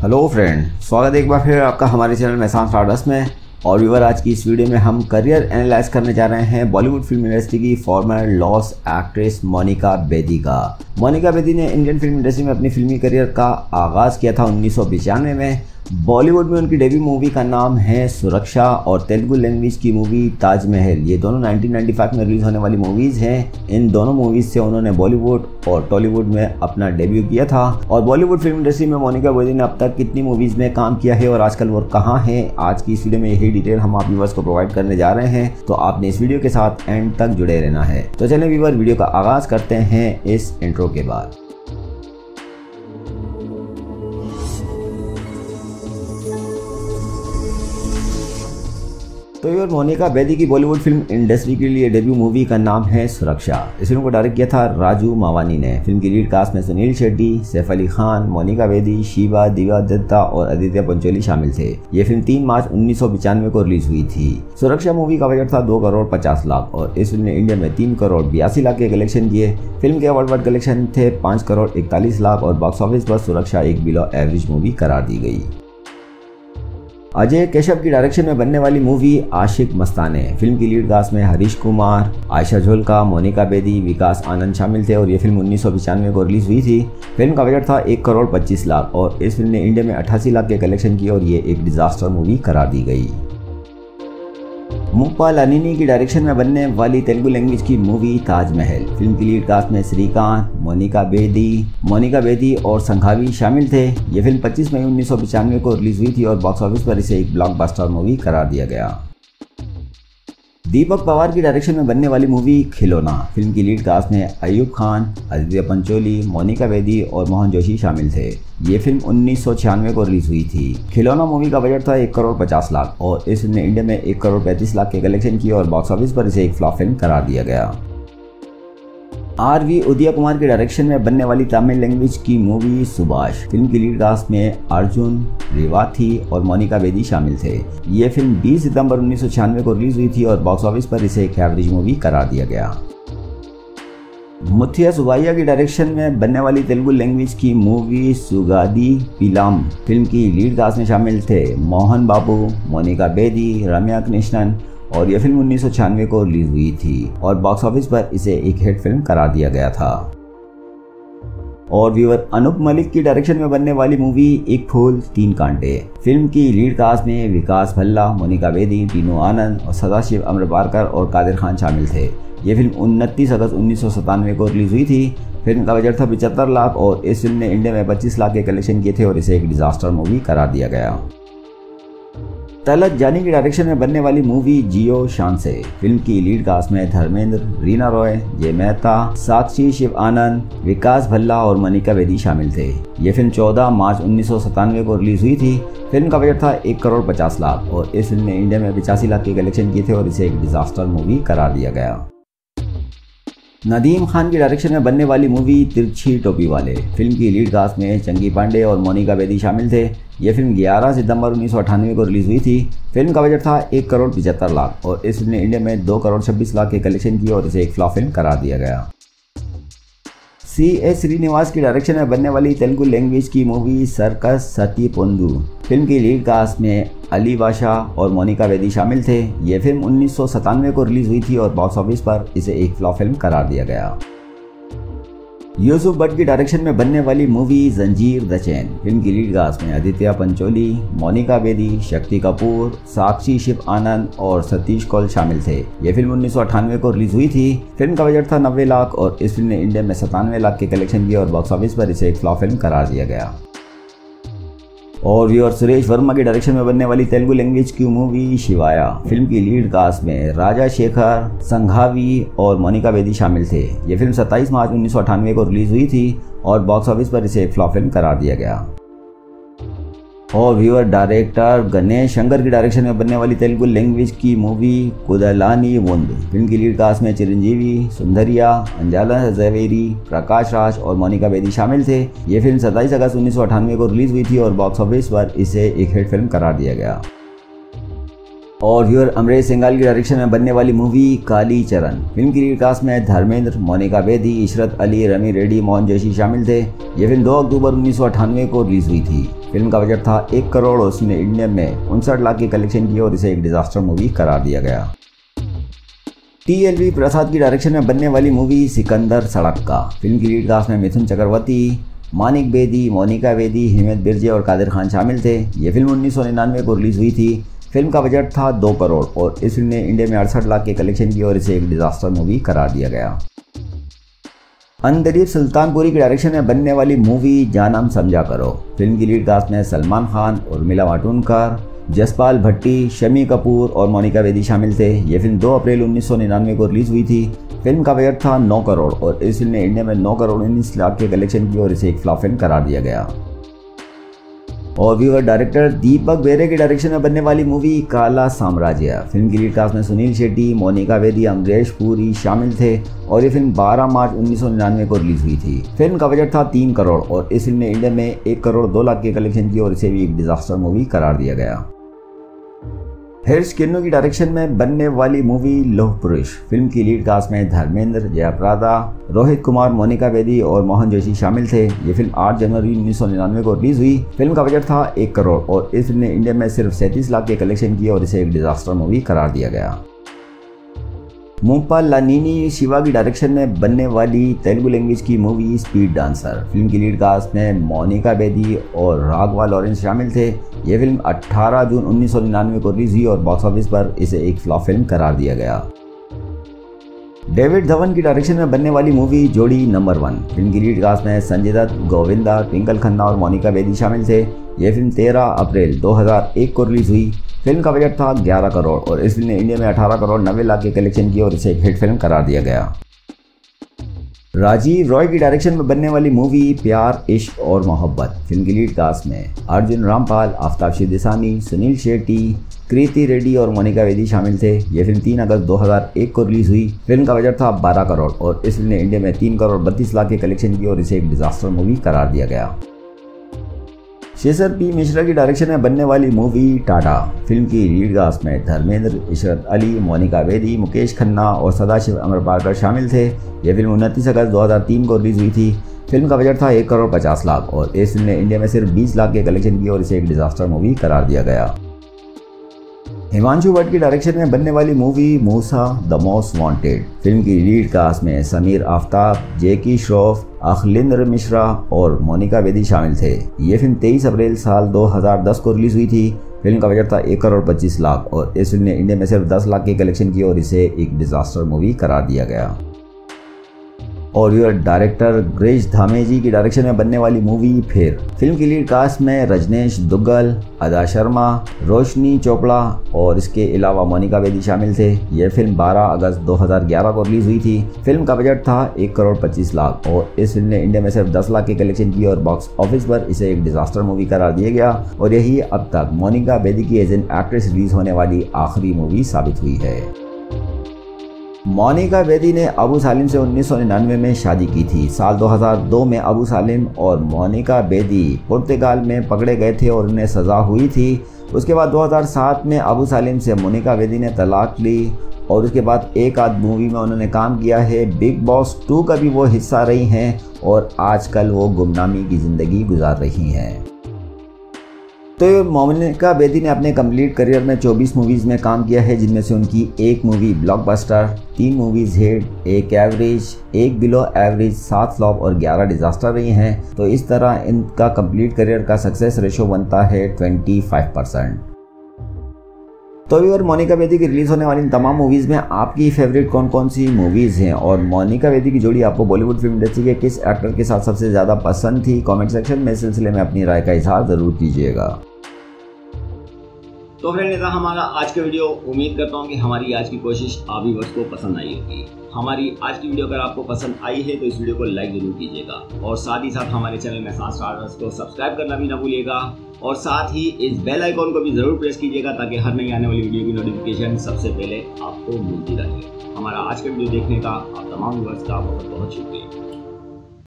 Hello friend, स्वागत है एक बार फिर आपका हमारे चैनल मेहसान स्टारडस्ट में। और व्यूअर, आज की इस वीडियो में हम करियर एनालाइज करने जा रहे हैं बॉलीवुड फिल्म इंडस्ट्री की former lost actress Monika Bedi का। मोनिका बेदी ने इंडियन फिल्म इंडस्ट्री में अपनी फिल्मी करियर का आगाज़ किया था 1995 में। बॉलीवुड में उनकी डेब्यू मूवी का नाम है सुरक्षा और तेलुगु लैंग्वेज की मूवी ताजमहल। ये दोनों 1995 में रिलीज होने वाली मूवीज़ हैं। इन दोनों मूवीज़ से उन्होंने बॉलीवुड और टॉलीवुड में अपना डेब्यू किया था। और बॉलीवुड फिल्म इंडस्ट्री में मोनिका बेदी ने अब तक कितनी मूवीज़ में काम किया है और आजकल वो कहाँ है, आज की इस वीडियो में यही डिटेल हम आप व्यूअर्स को प्रोवाइड करने जा रहे हैं। तो आपने इस वीडियो के साथ एंड तक जुड़े रहना है। तो चलिए व्यूअर, वीडियो का आगाज़ करते हैं इस इंट्रो के बाद। तो यार, मोनिका बेदी की बॉलीवुड फिल्म इंडस्ट्री के लिए डेब्यू मूवी का नाम है सुरक्षा। इस फिल्म को डायरेक्ट किया था राजू मावानी ने। फिल्म की लीड कास्ट में सुनील शेट्टी, सैफ अली खान, मोनिका बेदी, शिवा, दिव्या दत्ता और आदित्य पंचोली शामिल थे। ये फिल्म 3 मार्च 1995 को रिलीज हुई थी। सुरक्षा मूवी का बजट था 2 करोड़ 50 लाख और इस फिल्म ने इंडिया में 3 करोड़ 82 लाख के कलेक्शन किए। फिल्म के वर्ल्ड वाइड कलेक्शन थे 5 करोड़ 41 लाख और बॉक्स ऑफिस पर सुरक्षा एक बिलो एवरेज मूवी करार दी गई। अजय केशव की डायरेक्शन में बनने वाली मूवी आशिक मस्ताने। फिल्म की लीड कास्ट में हरीश कुमार, आयशा झोलका, मोनिका बेदी, विकास आनंद शामिल थे और ये फिल्म 1995 को रिलीज हुई थी। फिल्म का बजट था 1 करोड़ 25 लाख और इस फिल्म ने इंडिया में 88 लाख के कलेक्शन किए और ये एक डिजास्टर मूवी करार दी गई। मुप्पा लानिनी की डायरेक्शन में बनने वाली तेलुगु लैंग्वेज की मूवी ताजमहल। फिल्म की लीड कास्ट में श्रीकांत, मोनिका बेदी और संघावी शामिल थे। ये फिल्म 25 मई 1995 को रिलीज हुई थी और बॉक्स ऑफिस पर इसे एक ब्लॉकबस्टर मूवी करार दिया गया। दीपक पवार की डायरेक्शन में बनने वाली मूवी खिलौना। फिल्म की लीड कास्ट में अयूब खान, आदित्य पंचोली, मोनिका बेदी और मोहन जोशी शामिल थे। ये फिल्म 1996 को रिलीज हुई थी। खिलौना मूवी का बजट था 1 करोड़ 50 लाख और इस फिल्म ने इंडिया में 1 करोड़ 35 लाख के कलेक्शन किए और बॉक्स ऑफिस पर इसे एक फ्लॉप फिल्म करार दिया गया। आर.वी. उदय कुमार के डायरेक्शन में बनने वाली तमिल लैंग्वेज की मूवी सुभाष। फिल्म की लीड कास्ट में अर्जुन, रेवाथी और मोनिका बेदी शामिल थे। ये फिल्म 20 सितंबर 1996 को रिलीज हुई थी और बॉक्स ऑफिस पर इसे एक एवरेज मूवी करार दिया गया। मुथ्थिया सुब्बाय्या की डायरेक्शन में बनने वाली तेलुगु लैंग्वेज की मूवी सुगादी पिलाम। फिल्म की लीड कास्ट में शामिल थे मोहन बाबू, मोनिका बेदी, रम्या कृष्णन और यह फिल्म 1996 को रिलीज हुई थी और बॉक्स ऑफिस पर इसे एक हिट फिल्म करार दिया गया था। और व्यूअर, अनूप मलिक की डायरेक्शन में बनने वाली मूवी एक फूल 3 कांटे। फिल्म की लीड कास्ट में विकास भल्ला, मोनिका बेदी, टीनू आनंद और सदाशिव अमृतपारकर और कादिर खान शामिल थे। ये फिल्म 29 अगस्त 1997 को रिलीज हुई थी। फिल्म का बजट था 75 लाख और इस फिल्म ने इंडिया में 25 लाख के कलेक्शन किए थे और इसे एक डिजास्टर मूवी करार दिया गया। तलत जानी की डायरेक्शन में बनने वाली मूवी जियो शान से। फिल्म की लीड कास्ट में धर्मेंद्र, रीना रॉय, जय मेहता, साक्षी शिव आनंद, विकास भल्ला और मोनिका बेदी शामिल थे। ये फिल्म 14 मार्च 1997 को रिलीज हुई थी। फिल्म का बजट था 1 करोड़ 50 लाख और इस फिल्म ने इंडिया में 85 लाख के कलेक्शन किए थे और इसे एक डिजास्टर मूवी करार दिया गया। नदीम खान की डायरेक्शन में बनने वाली मूवी तिरछी टोपी वाले। फिल्म की लीड कास्ट में चंगी पांडे और मोनिका बेदी शामिल थे। यह फिल्म 11 सितंबर 1998 को रिलीज हुई थी। फिल्म का बजट था 1 करोड़ 75 लाख और इस फिल्म ने इंडिया में 2 करोड़ 26 लाख के कलेक्शन किए और इसे एक फ्लॉप फिल्म करार दिया गया। C.A. श्रीनिवास की डायरेक्शन में बनने वाली तेलुगु लैंग्वेज की मूवी सर्कस सती पोंदु। फिल्म की लीड कास्ट में अली बादशाह और मोनिका बेदी शामिल थे। यह फिल्म 1997 को रिलीज हुई थी और बॉक्स ऑफिस पर इसे एक फ्लॉप फिल्म करार दिया गया। यूसुफ भट्ट की डायरेक्शन में बनने वाली movie Zanjeer the chain. Film की लीड कास्ट में आदित्य पंचोली, मोनिका बेदी, शक्ति कपूर, साक्षी शिव आनंद और सतीश कौल शामिल थे। यह फिल्म 1998 को रिलीज हुई थी। फिल्म का बजट था 90 लाख और इस फिल्म ने इंडिया में 97 लाख के कलेक्शन किए और बॉक्स ऑफिस पर इसे एक फ्लॉप फिल्म करार दिया गया। और व्यूअर, सुरेश वर्मा की डायरेक्शन में बनने वाली तेलुगु लैंग्वेज की मूवी शिवाया। फिल्म की लीड कास्ट में राजा शेखर, संघावी और मोनिका बेदी शामिल थे। यह फिल्म 27 मार्च 1998 को रिलीज हुई थी और बॉक्स ऑफिस पर इसे एक फ्लॉप फिल्म करार दिया गया। और व्यूअर, डायरेक्टर गणेश शंकर की डायरेक्शन में बनने वाली तेलुगु लैंग्वेज की मूवी कुदलानी वोंद। फिल्म की लीड कास्ट में चिरंजीवी, सुंदरिया, अंजाला जवेरी, प्रकाश राज और मोनिका बेदी शामिल थे। ये फिल्म 27 अगस्त 1998 को रिलीज हुई थी और बॉक्स ऑफिस पर इसे एक हिट फिल्म करार दिया गया। और व्यूअर अमरेश सिंघाल की डायरेक्शन में बनने वाली मूवी काली चरण। फिल्म की लीड कास्ट में धर्मेंद्र, मोनिका बेदी, इशरत अली, रमी रेड्डी, मोहन जोशी शामिल थे। ये फिल्म 2 अक्टूबर 1998 को रिलीज हुई थी। फिल्म का बजट था 1 करोड़ और उसने इंडिया में 59 लाख की कलेक्शन की और इसे एक डिजास्टर मूवी करार दिया गया। TLV प्रसाद की डायरेक्शन में बनने वाली मूवी सिकंदर सड़क का। फिल्म की लीड कास्ट में मिथुन चक्रवर्ती, मानिक बेदी, मोनिका बेदी, हिम्मत बिरजे और कादिर खान शामिल थे। ये फिल्म 1999 को रिलीज हुई थी। फिल्म का बजट था 2 करोड़ और इस फिल्म ने इंडिया में 68 लाख के कलेक्शन की और इसे एक डिजास्टर मूवी करार दिया गया। अंतरीप सुल्तानपुरी की डायरेक्शन में बनने वाली मूवी जानम समझा करो। फिल्म की लीड कास्ट में सलमान खान, उर्मिला मातोंडकर, जसपाल भट्टी, शमी कपूर और मोनिका बेदी शामिल थे। ये फिल्म 2 अप्रैल 1999 को रिलीज हुई थी। फिल्म का बजट था 9 करोड़ और इस फिल्म ने इंडिया में 9 करोड़ 19 लाख के कलेक्शन की और इसे एक फ्लॉप फिल्म करार दिया गया। और व्यूअर डायरेक्टर दीपक बेरे की डायरेक्शन में बनने वाली मूवी काला साम्राज्य। फिल्म की लीड कास्ट में सुनील शेट्टी, मोनिका बेदी, अमरीश पुरी शामिल थे और ये फिल्म 12 मार्च 1999 को रिलीज हुई थी। फिल्म का बजट था 3 करोड़ और इस फिल्म ने इंडिया में 1 करोड़ 2 लाख के कलेक्शन की और इसे भी एक डिजास्टर मूवी करार दिया गया। हर्ष किन्नू की डायरेक्शन में बनने वाली मूवी लोह पुरुष। फिल्म की लीड कास्ट में धर्मेंद्र, जयप्रदा, रोहित कुमार, मोनिका बेदी और मोहन जोशी शामिल थे। ये फिल्म 8 जनवरी 1999 को रिलीज हुई। फिल्म का बजट था 1 करोड़ और इस फिल्म ने इंडिया में सिर्फ 37 लाख के कलेक्शन की और इसे एक डिजास्टर मूवी करार दिया गया। मूमपाल लानिनी शिवा की डायरेक्शन में बनने वाली तेलुगु लैंग्वेज की मूवी स्पीड डांसर। फिल्म की लीड कास्ट में मोनिका बेदी और राघवा लॉरेंस शामिल थे। यह फिल्म 18 जून 1999 को रिलीज हुई और बॉक्स ऑफिस पर इसे एक फ्लॉप फिल्म करार दिया गया। डेविड धवन की डायरेक्शन में बनने वाली मूवी जोड़ी नंबर 1। फिल्म की लीड कास्ट में संजय दत्त, गोविंदा, ट्विंकल खन्ना और मोनिका बेदी शामिल थे। यह फिल्म 13 अप्रैल 2001 को रिलीज हुई। फिल्म का बजट था 11 करोड़ और इस फिल्म ने इंडिया में 18 करोड़ 90 लाख के कलेक्शन की और इसे एक हिट फिल्म करार दिया गया। राजीव रॉय की डायरेक्शन में बनने वाली मूवी प्यार, इश्क और मोहब्बत। फिल्म की लीड कास्ट में अर्जुन रामपाल, आफ्ताब शिवदेसानी, सुनील शेट्टी, कृति रेड्डी और मोनिका बेदी शामिल थे। यह फिल्म 3 अगस्त 2001 को रिलीज हुई। फिल्म का बजट था 12 करोड़ और इस फिल्म ने इंडिया में 3 करोड़ 32 लाख के कलेक्शन की और इसे एक डिजास्टर मूवी करार दिया गया। शेषर पी मिश्रा की डायरेक्शन में बनने वाली मूवी टाटा। फिल्म की लीड कास्ट में धर्मेंद्र, इशरत अली, मोनिका बेदी, मुकेश खन्ना और सदाशिव अमरपालकर शामिल थे। यह फिल्म 29 अगस्त 2003 को रिलीज हुई थी। फिल्म का बजट था 1 करोड़ 50 लाख और इस फिल्म ने इंडिया में सिर्फ 20 लाख के कलेक्शन की और इसे एक डिजास्टर मूवी करार दिया गया। हिमांशु भट्ट की डायरेक्शन में बनने वाली movie Moosa the most wanted. Film की लीड कास्ट में समीर आफ्ताब, जैकी श्रॉफ, अखिलेंद्र मिश्रा और मोनिका बेदी शामिल थे। ये फिल्म 23 अप्रैल साल 2010 को रिलीज हुई थी। फिल्म का बजट था 1 करोड़ 25 लाख और इस फिल्म ने इंडिया में सिर्फ 10 लाख के कलेक्शन की और इसे एक डिजास्टर मूवी करार दिया गया। और यह डायरेक्टर ग्रेश धामेजी की डायरेक्शन में बनने वाली मूवी फिर। फिल्म की लीड कास्ट में रजनीश दुग्गल, अदा शर्मा, रोशनी चोपड़ा और इसके अलावा मोनिका बेदी शामिल थे। यह फिल्म 12 अगस्त 2011 को रिलीज हुई थी। फिल्म का बजट था 1 करोड़ 25 लाख और इस फिल्म ने इंडिया में सिर्फ 10 लाख के कलेक्शन की और बॉक्स ऑफिस पर इसे एक डिजास्टर मूवी करार दिया गया और यही अब तक मोनिका बेदी की एज एन एक्ट्रेस रिलीज होने वाली आखिरी मूवी साबित हुई है। मोनिका बेदी ने अबू सालिम से 1999 में शादी की थी। साल 2002 में अबू सालिम और मोनिका बेदी पुर्तगाल में पकड़े गए थे और उन्हें सज़ा हुई थी। उसके बाद 2007 में अबू सालिम से मोनिका बेदी ने तलाक ली और उसके बाद एक आध मूवी में उन्होंने काम किया है। बिग बॉस 2 का भी वो हिस्सा रही हैं और आजकल वो गुमनामी की ज़िंदगी गुजार रही हैं। तो मोनिका बेदी ने अपने कंप्लीट करियर में 24 मूवीज़ में काम किया है, जिनमें से उनकी 1 movie blockbuster, 3 movies hit, 1 average, 1 below average, 7 flop और 11 डिजास्टर रही हैं। तो इस तरह इनका कंप्लीट करियर का सक्सेस रेशो बनता है 25%। तो अगर मोनिका बेदी की रिलीज होने वाली इन तमाम मूवीज़ में आपकी फेवरेट कौन कौन सी मूवीज़ हैं और मोनिका बेदी की जोड़ी आपको बॉलीवुड फिल्म इंडस्ट्री के किस एक्टर के साथ सबसे ज़्यादा पसंद थी, कमेंट सेक्शन में इस सिलसिले में अपनी राय का इजहार ज़रूर कीजिएगा। तो फ्रेंड, ऐसा हमारा आज का वीडियो। उम्मीद करता हूँ कि हमारी आज की कोशिश आप व्यूअर्स को पसंद आई होगी। हमारी आज की वीडियो अगर आपको पसंद आई है तो इस वीडियो को लाइक जरूर कीजिएगा और साथ ही साथ हमारे चैनल में स्टार्स को सब्सक्राइब करना भी ना भूलिएगा और साथ ही इस बेल आइकॉन को भी जरूर प्रेस कीजिएगा ताकि हर नई आने वाली वीडियो की नोटिफिकेशन सबसे पहले आपको मिलती रहे। हमारा आज का वीडियो देखने का आप तमाम व्यूअर्स का बहुत बहुत शुक्रिया।